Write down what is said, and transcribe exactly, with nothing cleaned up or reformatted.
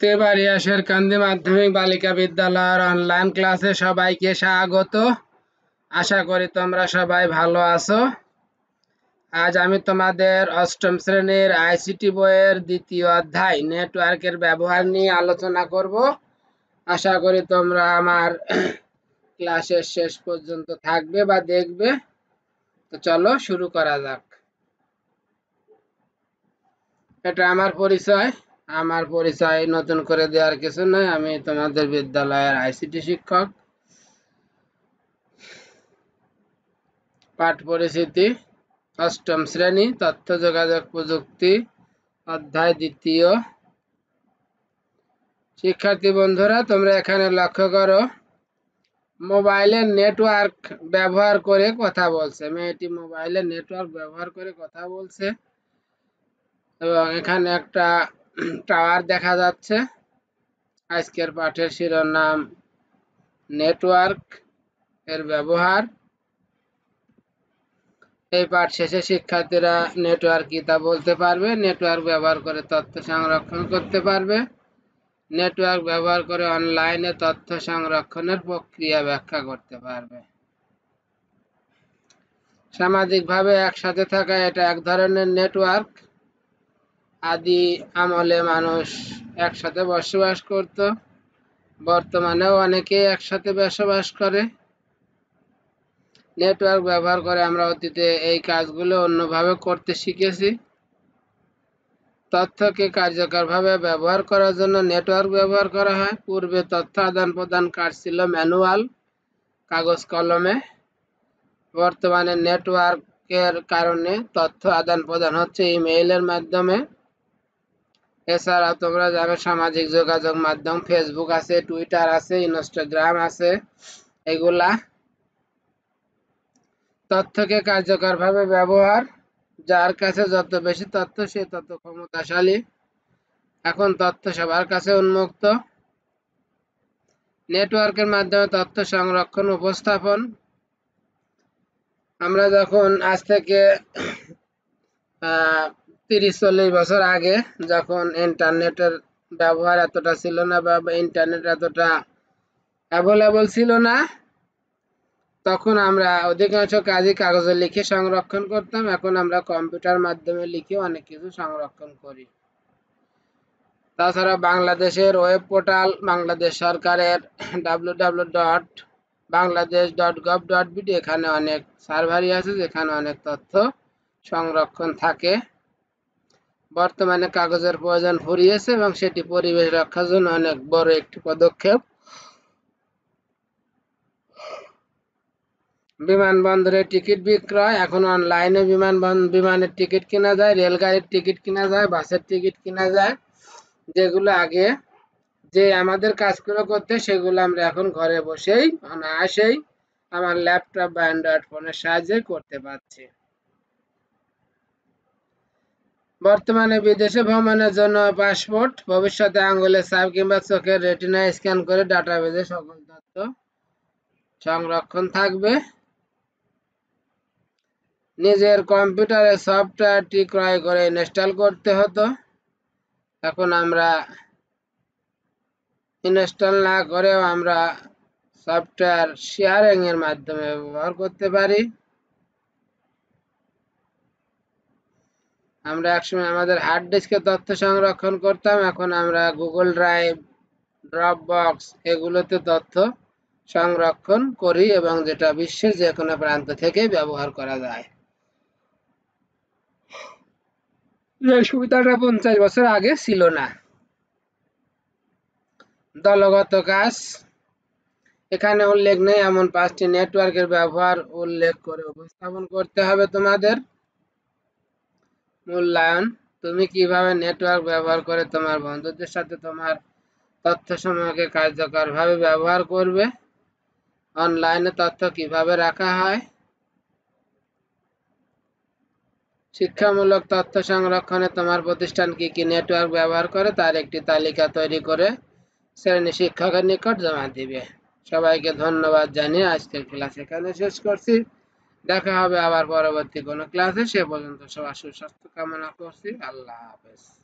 তেবাড়িয়া শেরকান্দি মাধ্যমিক বালিকা বিদ্যালয়ের অনলাইন ক্লাসে সবাইকে স্বাগত। আশা করি তোমরা সবাই ভালো আছো। আজ আমি তোমাদের অষ্টম শ্রেণীর আইসিটি বইয়ের দ্বিতীয় অধ্যায় নেটওয়ার্কের ব্যবহার নিয়ে আলোচনা করব। আশা করি তোমরা আমার ক্লাসের শেষ পর্যন্ত থাকবে বা দেখবে। তো চলো শুরু করা যাক। এটা আমার পরিচয়। আমার পরিচয় নতুন করে দেওয়ার কিছু নয়, আমি তোমাদের বিদ্যালয়ের আইসিটি শিক্ষক। পাঠ পরিচিতি অষ্টম শ্রেণী তথ্য যোগাযোগ প্রযুক্তি অধ্যায় দ্বিতীয়। শিক্ষার্থী বন্ধুরা, তোমরা এখানে লক্ষ্য করো, মোবাইলের নেটওয়ার্ক ব্যবহার করে কথা বলছে। মেয়েটি মোবাইলের নেটওয়ার্ক ব্যবহার করে কথা বলছে এবং এখানে একটা টাওয়ার দেখা যাচ্ছে। আজকের পাঠের শিরোনাম নেটওয়ার্ক এর ব্যবহার। এই পাঠ শেষে শিক্ষার্থীরা নেটওয়ার্ক কি তা বলতে পারবে, নেটওয়ার্ক ব্যবহার করে তথ্য সংরক্ষণ করতে পারবে, নেটওয়ার্ক ব্যবহার করে অনলাইনে তথ্য সংরক্ষণের প্রক্রিয়া ব্যাখ্যা করতে পারবে। সামাজিকভাবে একসাথে থাকা এটা এক ধরনের নেটওয়ার্ক। আদি আমলে মানুষ একসাথে বসবাস করত, বর্তমানেও অনেকেই একসাথে বসবাস করে। নেটওয়ার্ক ব্যবহার করে আমরা অতীতে এই কাজগুলো অন্যভাবে করতে শিখেছি। তথ্যকে কার্যকরভাবে ব্যবহার করার জন্য নেটওয়ার্ক ব্যবহার করা হয়। পূর্বে তথ্য আদান প্রদান কাজ ছিল ম্যানুয়াল, কাগজ কলমে। বর্তমানে নেটওয়ার্কের কারণে তথ্য আদান প্রদান হচ্ছে ইমেইলের মাধ্যমে। এছাড়া তোমরা জানো সামাজিক যোগাযোগ মাধ্যম ফেসবুক আছে, টুইটার আছে, ইনস্টাগ্রাম আছে। এগুলা তথ্যকে কার্যকরভাবে ব্যবহার। যার কাছে যত বেশি তথ্য সে তত ক্ষমতাশালী। এখন তথ্য সবার কাছে উন্মুক্ত। নেটওয়ার্কের মাধ্যমে তথ্য সংরক্ষণ উপস্থাপন। আমরা যখন আজ থেকে আহ তিরিশ চল্লিশ বছর আগে যখন ইন্টারনেটের ব্যবহার এতটা ছিল না বা ইন্টারনেট এতটা অ্যাভেলেবল ছিল না, তখন আমরা অধিকাংশ কাজই কাগজে লিখে সংরক্ষণ করতাম। এখন আমরা কম্পিউটার মাধ্যমে লিখে অনেক কিছু সংরক্ষণ করি। তাছাড়া বাংলাদেশের ওয়েব পোর্টাল, বাংলাদেশ সরকারের W W W dot Bangladesh dot gov dot BD, এখানে অনেক সার্ভারই আছে যেখানে অনেক তথ্য সংরক্ষণ থাকে। বর্তমানে কাগজের প্রয়োজন ফুরিয়েছে এবং সেটি পরিবেশ রক্ষার জন্য অনেক বড় একটি পদক্ষেপ। বিমানবন্দরে টিকিট বিক্রয়, এখন অনলাইনে বিমান বিমানের টিকিট কেনা যায়, রেলগাড়ির টিকিট কেনা যায়, বাসের টিকিট কেনা যায়। যেগুলো আগে যে আমাদের কাজগুলো করতে, সেগুলো আমরা এখন ঘরে বসেই অনায়াসেই আমার ল্যাপটপ বা অ্যান্ড্রয়েড ফোনের সাহায্যে করতে পারছি। বর্তমানে বিদেশে ভ্রমণের জন্য পাসপোর্ট, ভবিষ্যতে আঙ্গুলের ছাপ কিংবা চোখের রেটিনা স্ক্যান করে ডাটাবেজে সকল তথ্য সংরক্ষণ থাকবে। নিজের কম্পিউটারে সফটওয়্যারটি ক্রয় করে ইনস্টল করতে হতো, এখন আমরা ইনস্টল না করেও আমরা সফটওয়্যার শেয়ারিং এর মাধ্যমে ব্যবহার করতে পারি। আমরা একসময় আমাদের হার্ড ডিস্কে তথ্য সংরক্ষণ করতাম, এখন আমরা গুগল ড্রাইভ, ড্রপ বক্স এগুলোতে তথ্য সংরক্ষণ করি এবং যেটা বিশ্বের যে কোনো প্রান্ত থেকে ব্যবহার করা যায়। এই সুবিধাটা পঞ্চাশ বছর আগে ছিল না। দলগত কাজ, এখানে উল্লেখ নেই এমন পাঁচটি নেটওয়ার্কের ব্যবহার উল্লেখ করে উপস্থাপন করতে হবে তোমাদের। মূল্যায়ন, তুমি কিভাবে নেটওয়ার্ক ব্যবহার করে তোমার বন্ধুদের সাথে তোমার তথ্য সমূহকে কার্যকরভাবে ব্যবহার করবে। অনলাইনে তথ্য কিভাবে রাখা হয়। শিক্ষামূলক তথ্য সংরক্ষণে তোমার প্রতিষ্ঠান কি কি নেটওয়ার্ক ব্যবহার করে তার একটি তালিকা তৈরি করে শ্রেণী শিক্ষকের নিকট জমা দিবে। সবাইকে ধন্যবাদ জানিয়ে আজকের ক্লাস এখানে শেষ করছি। দেখা হবে আবার পরবর্তী কোনো ক্লাসে। সে পর্যন্ত সবার সুস্বাস্থ্য কামনা করছি। আল্লাহ হাফেজ।